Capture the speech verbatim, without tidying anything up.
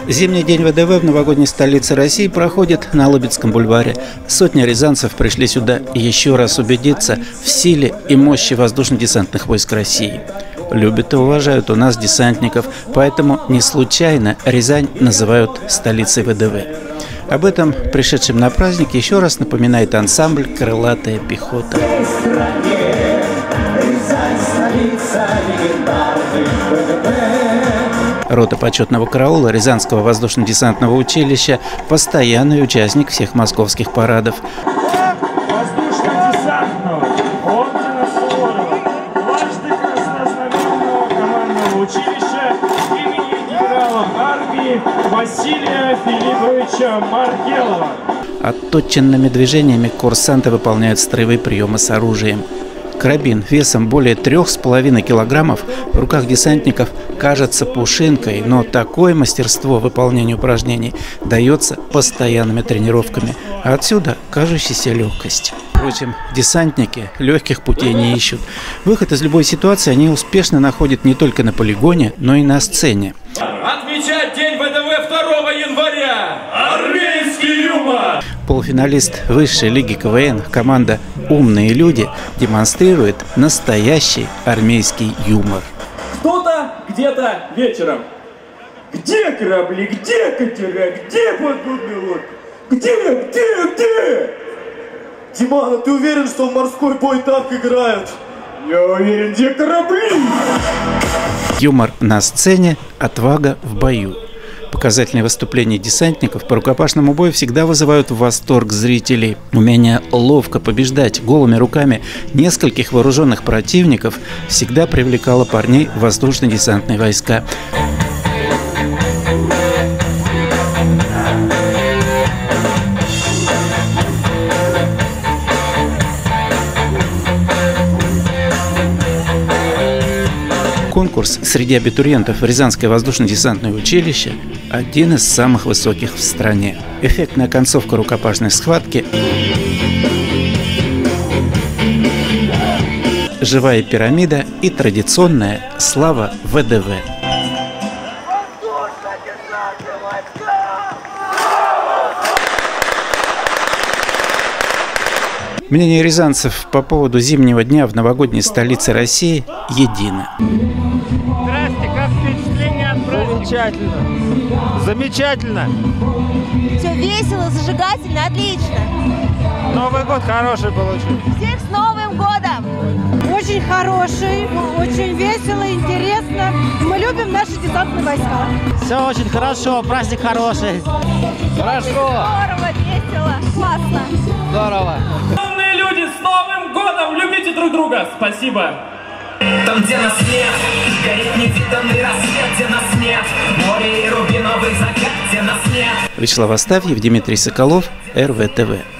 Зимний день ВДВ в новогодней столице России проходит на Лыбецком бульваре. Сотни рязанцев пришли сюда еще раз убедиться в силе и мощи воздушно-десантных войск России. Любят и уважают у нас десантников, поэтому не случайно Рязань называют столицей ВДВ. Об этом пришедшим на праздник еще раз напоминает ансамбль «Крылатая пехота». Рота почетного караула Рязанского воздушно-десантного училища – постоянный участник всех московских парадов. Воздушно-десантного ордена Суворова, дважды краснознаменного командного училища имени генерала армии Василия Филипповича Маргелова. Отточенными движениями курсанты выполняют строевые приемы с оружием. Карабин весом более трех с половиной килограммов в руках десантников кажется пушинкой, но такое мастерство выполнения упражнений дается постоянными тренировками, а отсюда кажущаяся легкость. Впрочем, десантники легких путей не ищут. Выход из любой ситуации они успешно находят не только на полигоне, но и на сцене. Отмечать День ВДВ второго января! Армейский юмор! Полуфиналист высшей лиги КВН команда «Умные люди» демонстрирует настоящий армейский юмор. Кто-то где-то вечером. Где корабли, где катера, где подводные лодки? Где, где, где? Диман, ты уверен, что в морской бой так играют? Я уверен, где корабли? Юмор на сцене, отвага в бою. Показательные выступления десантников по рукопашному бою всегда вызывают восторг зрителей. Умение ловко побеждать голыми руками нескольких вооруженных противников всегда привлекало парней в воздушно-десантные войска. Конкурс среди абитуриентов в Рязанское воздушно-десантное училище – один из самых высоких в стране. Эффектная концовка рукопашной схватки, живая пирамида и традиционная слава ВДВ. Мнение рязанцев по поводу зимнего дня в новогодней столице России едино. Здрасте, как впечатление от праздника? Замечательно. Замечательно. Все весело, зажигательно, отлично. Новый год хороший получился. Всех с Новым годом! Очень хороший, очень весело, интересно. Мы любим наши десантные войска. Все очень хорошо, праздник хороший. Хорошо. Здорово, весело, классно. Здорово. Умные люди, с Новым годом! Любите друг друга! Спасибо! Там, где нас нет, горит невиданный рассвет, где нас нет, море и рубиновый закат, где нас нет. Вячеслав Астафьев, Дмитрий Соколов, эр вэ тэ вэ.